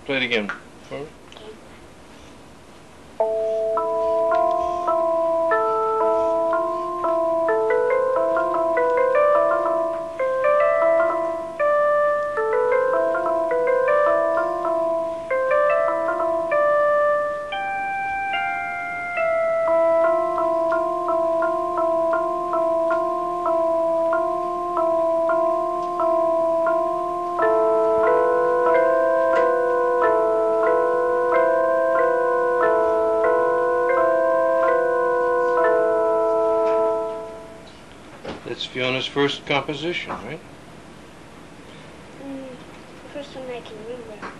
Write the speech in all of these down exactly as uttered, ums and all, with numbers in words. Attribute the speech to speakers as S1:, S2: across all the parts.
S1: Play it again for me. It's Fiona's first composition, right?
S2: Mm, the first one I can remember.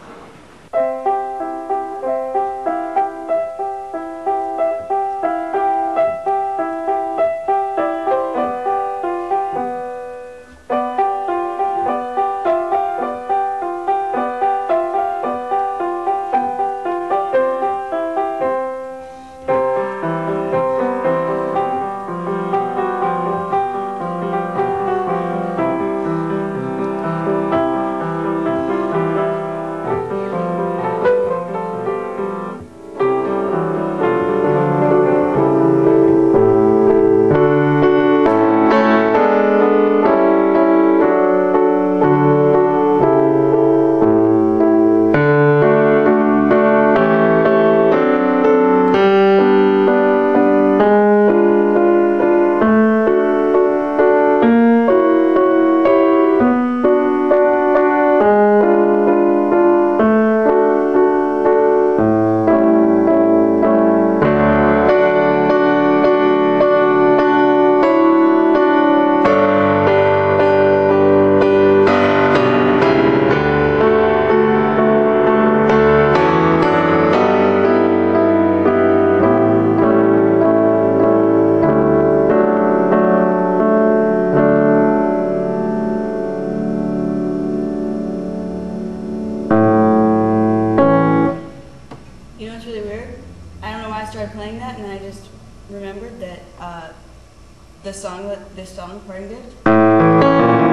S3: You know what's really weird? I don't know why I started playing that, and then I just remembered that uh, the song that this song, Parting Gift,